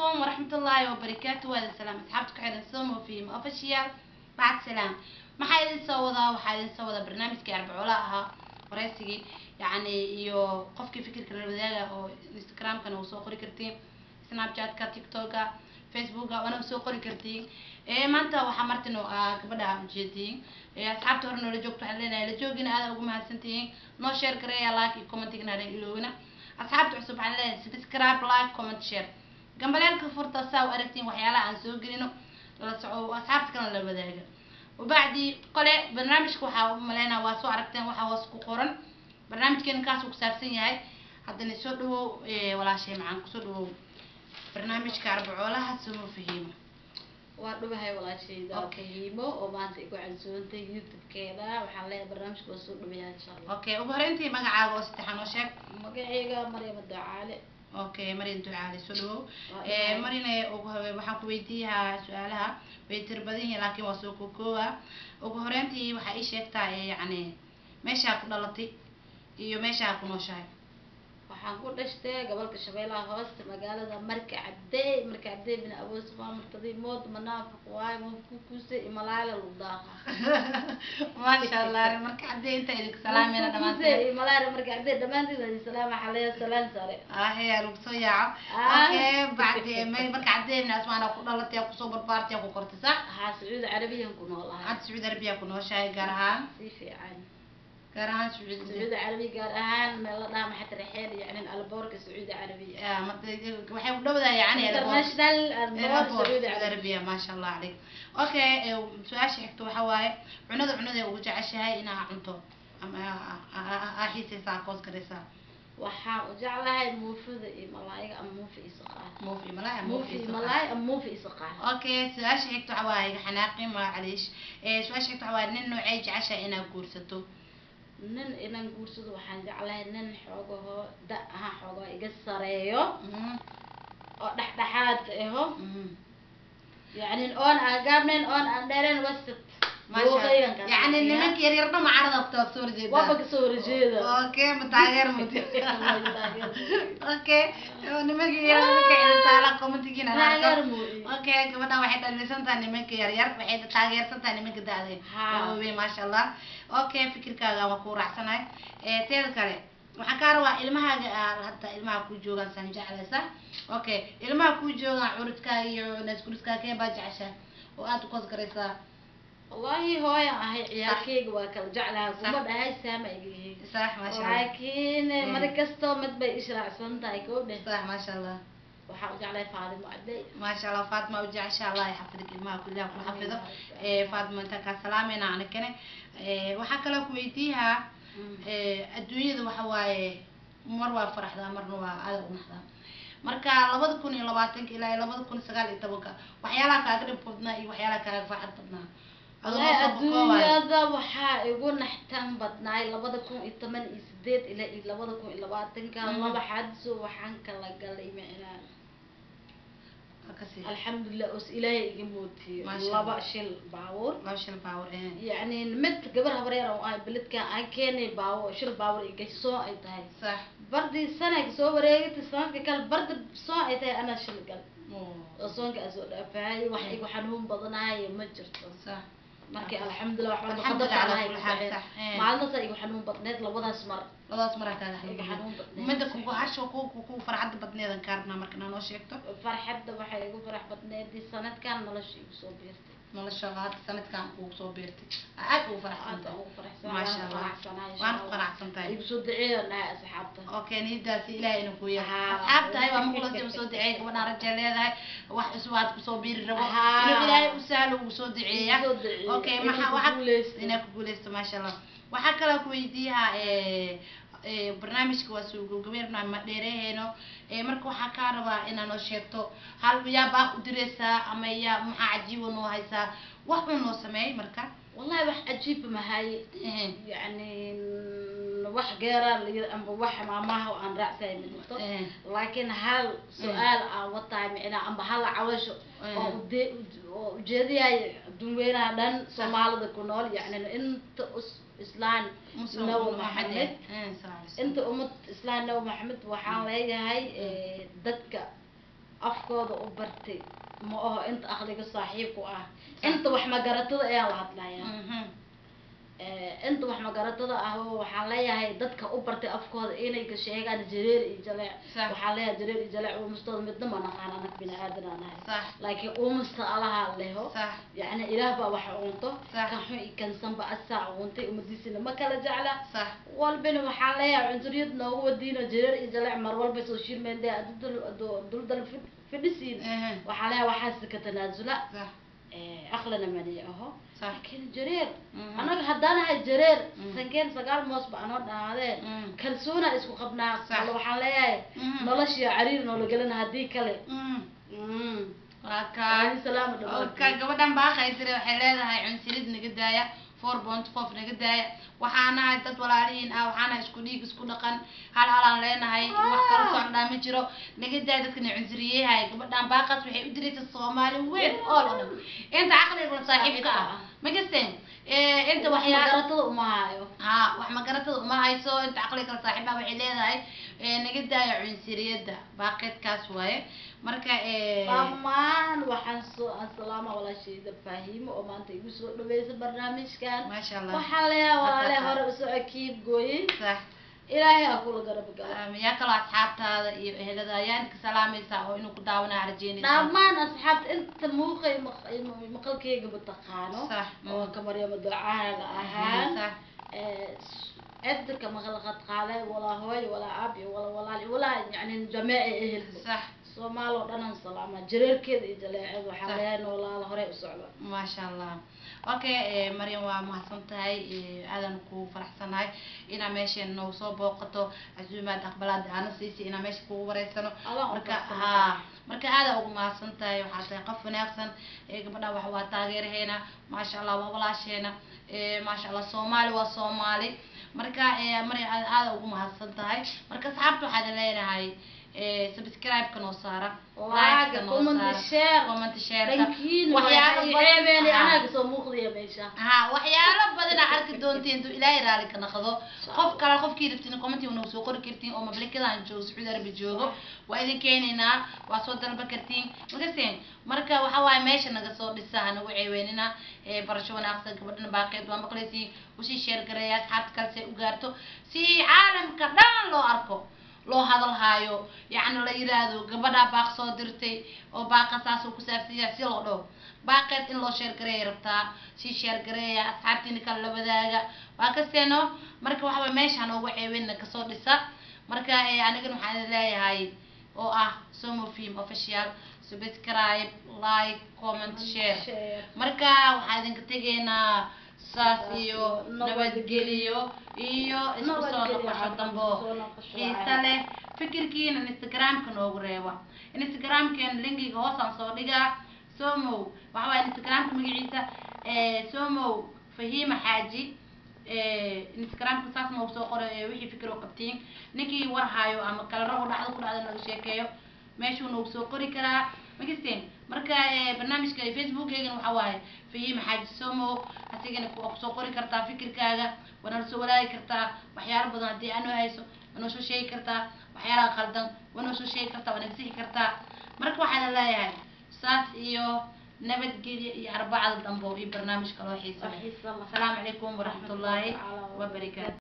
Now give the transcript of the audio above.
عليكم ورحمة الله وبركاته. وهذا السلام أصحابتك حيدا نسومه في أوفيشيال بعد سلام. ما حيدا سودا وحيدا سودا برنامج كأربع ولاها ورئيسي يعني يو قفك فكر كنا الوذاقة أو إنستغرام كانوا سوقري كرتين سناب شات كتيك توكا فيسبوك وأنا سوقري كرتين ما أنت وحمرت إنه كبدا جدين أصحابته هرنا لجوك تحلينا لجوكنا هذا وقوم هالسنتين نو شير كريا لايك كومنتي كنا إلونا أصحابته عصب على سبسكرايب لايك كومنت شير جنبالك فرصة ساو أرتين وحيالا عن سوق إنه لصعو أصحابتك كنا للبداية وبعدي قلة برنامجك وحاو ملينا واسو عرفتين وحواسكو قرن برنامج كان كاسو كسابسين هاي حتى نسوده ولا شيء معاك سوده برنامج كأربع ولا هتسمو فيهم وارد بهاي ولا شيء ده فهيمه وما أنت يقول عن سوونت يوتيوب كذا وحلي برنامج كوسود بها إن شاء الله. أوكي وبهرنتي مقعد واستحن وشك. مقعيقة مريم الدعالة. أوكي مريم الدعالة سلو. مريم وحنا كويتيها سؤالها بيتربدين لكن وسوق كوا وبهرنتي وحايش يكتا يعني ماشي أكون لطي يو ماشي أكون وشاي. waxaan ku dhashtay gobolka Shabeellaha Hoose magaalada marka cadday bin Abu Sufyaan martadii mood manaafiq waay mufkuuse imalaala lu daaqa ma sha Allah marka cadday inta idin salaamina dhamaanteen imalaala marka cadday dhamaantiin salaam xaleeyo salaan sare هي لوكسويا اوكي بعد ما marka caddeena asmaana ku dhalatay ku soo barbaartay ku qortay sax ha Sacuudi Carabiyan ku noolahay had Sacuudi Carabiya ku nooshahay gaar ahaan si fiican كراهان سعودي عربي كراهان ما لا ما حتى رحيل يعني البورك سعودي عربي ما waxay u dhawdaa yani international البورك سعودي عربي ما شاء الله عليك اوكي su'aasha xigto waxa waaye cunada ugu jeceshahay inaa cunto ama aaxiisaysaa koos karaysa waxaan u jeclahay muufida iyo malaayga ama muufi isqaar muufi malaay ama muufi isqaar okay su'aasha xigto waxa waaye xanaaqi ma caliish su'aasha xigto waxa waaye nin noocay jeceshahay inaa guursato nin inaan guursado waxaan jeclahay nin xoogaho da'aha xoogaho iga sareeyo oo dhaxdhaxaad aho يعني oon aan gaabnayn oon aan dheerayn wasat يعني nimanka yar yarna ma carada ku taag soo horjeeda waba ka soo horjeeda okay ma taageer mud okay nimanka yar nimanka inta la commentigina taageer mud okay gabadha waxay dhalisan tahay nimanka yar yar waxay taageersan tahay nimanka daadeen oo ma sha Allah okay fikirkaaga waa ku raacsanahay teeda kale waxaan ka rabaa ilmahaaga hadda ilmaha ku joogan san jeclaysa okay ilmaha ku joogan curudkaaga iyo naaskuliskaaga kee baa jeceshaa oo aad u koos garaysaa والله هواي هاي عيالكيق وكل جعلها وما هاي سامع يجي صح ما شاء الله لكن ما كستو ما تبي إشراع سنتا يكون صح ما شاء الله وحاول جعلها فاطمة عدي ما شاء الله فاطمة وجع إن شاء الله يحفظك الماء كلها كل حفظه فاطمة أنت كسلامنا عن كنا وحكى لك ويديها الدنيا ذو حواي مروة فرح ذا مرنوا هذا ونحذا marka 2022 ilaa 2019 waxyaalaha kaaga dhib badnaa iyo waxyaalaha kaaga farxad badnaa adduunyada waxaa igu naxtan badnaay 2018 ilaa 2020 laba xadso waxaan kala galay macnaan alxamdulillah os ilaahay iga mootiyo laba shil baawur yani mid gabar habareer oo ay biladka aan keenay baawur shil baawur iga soo ay tahay sax bardi sanad soo wareegtay sanadka kale bardi soo ay tahay ana shil gal oo soonka soo dhaafay wax igu xanuun badanaay ma jirto sax markii alxamdulillah waxaan qadar على كل حال صح maalmaha igu xanuun badneed labadaas mar kaaga xanuun badneed mid ku hasho ku farxad badneed aan kaarna markana noo sheegto farxadda waxay igu farax badneed sanadkan nolosha igu soo beertay nolosha sanadkan ku soo beertay aad u faraxsan ma sha Allah waan faraxsantahay igu soo duceeyay asxaabta okay nidaas ilaahay inuu ku yahay asxaabta ay waa muqul soo duceeyay gabadha rajaa leedahay wax iswaad ku soo beeri rabo inuu ilaahay u sahlo u soo duceeyaa okay waxa inaa ku guuleysto ma sha Allah waxa kale ku weydiiyaa barnaamijka waa soo gabagabeyna ma dheereeyno marka waxa ka rabaa inaan noo sheegto hal yaaba u direysaa ama yaa maxaa cajiib noo haysaa wax uu noo sameeyay marka wallahi wax cajiib ma hay yani wax gaaraan amba wax maamaha aan raacsay midto laakiin hal su'aal aan wataa micna amba hal cawasho oo ujeediyay dunweynaha dhan Soomaalida ku nool yani inta إسلام نو محمد أنت أمت إسلام نو محمد وحان ليهاي دتك أفك afkooda u bartay ma aho inta aqliga saaxiibku ah inta wax magaratada ayaa la hadlayaa inta wax magaratada ah waxaan leeyahay dadka u bartay afkooda inay ka sheegaan jareer iyo jaleec waxaan leeyahay jareer iyo jaleec uumastooda midna ma naqaan anag bini aadan aan ahay laakiin uumasta alaha leho yani ilaah baa wax uunto kan xun iyo kan sanba asaa uuntay umadiisina ma kala jecla walbina waxaan leeyahay cunsuriyad noogu wadiino jareer iyo jaleec mar walba social media dul fidhisiin waxaan leeyahay waxaas ka tanaasula أخلنا مني أهو لكن جرير أنا هدانا هاي جرير سكين سقال موس بأنود هذا كلسونا اسمه قبنا والله حاليا نلاش يا عرير نقول قلنا هدي كله وكا سلام وكا قبضان باخا يصير حلال هاي عنسيد نقدايا 4.5 نقدايا waxaana ay dad walaalihiin ah waxaana isku dhiig isku dhaqan hal aan leenahay wax kala socda ma jiro nagada dadka cunsuriyahay gabadhan baaqas waxay u diraysaa Soomaali weyn oo dhan inta aqliga saaxiibka ah ma gasteen inta waxyaalaha uma hayo wax ma garatada uma hayso inta aqliga saaxiibka waxay leedahay nagada cunsuriyada baaqadkaas waaye marka dhammaan waxaan soo asalaama wala sheeda faahimo oo maanta igu soo dhaweysay barnaamijkan ma sha Allah waxa leeyahay hore u soo akiib gooyay صح ilaahay akula garab gala ya kala asxaabtaada iyo ehelada ayaan ka salaamaysa oo inuu ku daawanaa arjeynaysa dhammaan asxaabta inta muuqay maqalkeyga bataqaano oo kamariyama ducaala ahaan صح أدك مغلقت قاله ولا هوي ولا أبي ولا يعني جماعة أهل صح سومال ودنا سلامة جرير كذا يجلى وحلينا ولا هراء وصعبة ما شاء الله أوكي مريم ومحسنتهاي هذا نكو فرحسناي إنا ماشي إنه صوب وقته عزومات أقبلات أنا سيسي إنا ماشي كو وريسانو مركا هذا أقول محسنتهاي وحتى يقفني أحسن قبلنا وحوا تاغير هنا ما شاء الله وبلاش هنا ما شاء الله صومالي وصومالي marka mari aad ugu mahadsantahay marka saxaabtu waxaad leeyahay subscribe kana saara like kana saara comment share waxyaalo badan anaga soo muuqdiya meesha waxyaalo badan arki doontiin intuu ilaahay raali ka naqdo qof kale qofkii rabtiin comment uu soo qori kartiin oo mablikadaan joogo Saudi Arabia joogo waa idin keenayna waa soo dalba kartiin marka waxa waay meesha naga soo dhisaa nagu ceeweynina barasho wanaagsan gabadhan baaqeed waa maqlaysi wixii share gareeya asxaabta kale si u gaarto si caalamka dhan loo arko loo hadal haayo yani la yiraahdo gabadha baaq soo dirtay oo baaqasaas ku saabsan si loo dhaw baaqeed in loo share gareeyo rabtaa si share gareeya asxaabtina kala wadaaga waa kasteeno marka waxa way meesha noogu ceeweynina ka soo dhisa marka aniga waxaan leeyahay oo ah Somo Film Official subscribe like comment share marka waxaan idinka tageynaa saas iyo nabadgeliyo iyo isku soo noqosho dambo xiisa leh fikirkiina Instagram-ka noogu reeba Instagram-keen linkiga hoos aan soo dhigaa Somo waxa way Instagram-ka magaciisa Somo Fahima Haji Instagram-ka saas ma soo qoray wixii fikir oo qabtiin ninkii war haayo ama kala rabo dhacdo ku dhacdo naga sheekeeyo meeshu noo soo qori karaa magisteen marka barnaamijka Facebook-keena waxa waaye Fahima Haji Somo asigana ku soo qori kartaa fikirkaaga wana soo wadaagi kartaa waxyaalo badan hadii aanu hayso wana soo sheegi kartaa waxyaalaha qaldan wana soo sheegi kartaa wana sixi kartaa marka waxaan leeyahay saas iyo nabadgelyo iyo arbacada dambo iyo barnaamijka loo xiiso. Assalaamu calaykum waraxmatullaahi wa barakaatuh.